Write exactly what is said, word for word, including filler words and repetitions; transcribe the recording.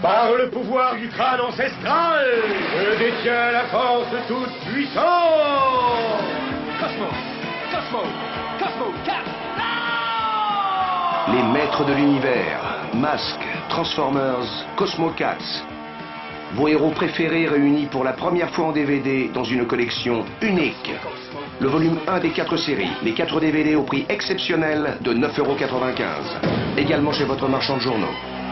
Par le pouvoir du crâne ancestral, je détiens la force toute puissante. Cosmo, Cosmo, Cosmo, Cat. Les maîtres de l'univers, Mask, Transformers, Cosmo Cats. Vos héros préférés réunis pour la première fois en D V D dans une collection unique. Le volume un des quatre séries, les quatre D V D au prix exceptionnel de neuf euros quatre-vingt-quinze. Également chez votre marchand de journaux.